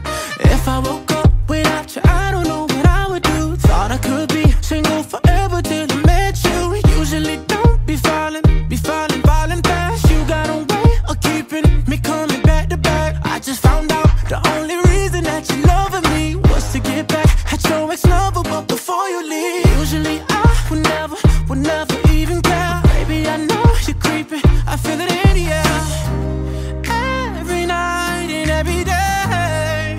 If I woke up without you, I don't know what I would do. Thought I could be single forever till I met you. Usually don't be falling fast. You got a way of keeping me coming back to back. I just found out the only reason that you loving me was to get back at your ex-lover, but before you leave, usually I would never even care. Baby, I know you're creeping, I feel it in the air. Every night and every day,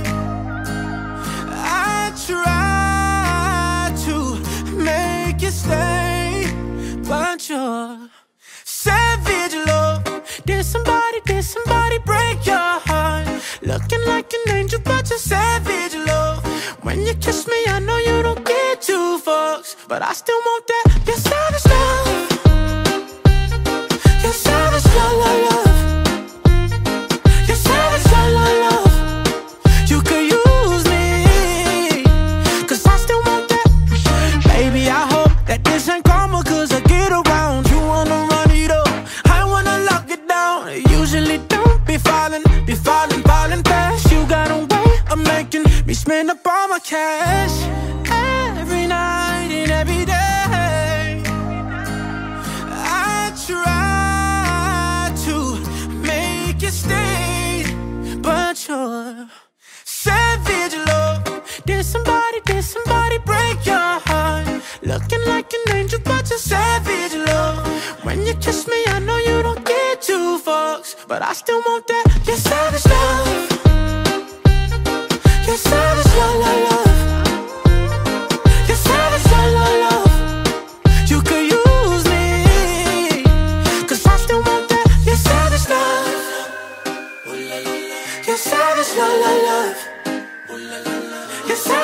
I try to make you stay, but you're savage love. Did somebody break your heart? Looking like an angel, but you're savage love. When you kiss me, I know you don't get two fucks, but I still want that. You're savage love. You're savage love, love, love. You're savage love, love, love. You could use me, 'cause I still want that. Baby, I hope that this ain't karma, 'cause I get around. You wanna run it up, I wanna lock it down. Usually don't be falling fast. You got a way of making me spend up all my cash. Every night and every day, I try to make you stay, but you're savage love. Did somebody break your heart? Looking like an angel, but you're savage love. When you kiss me, I know you don't get two fucks, but I still want that. You're savage love. You're savage love, love, love. You're savage love, love, love. You could use me, 'cause I still want that. You're savage love. You're savage love, love, love. You're savage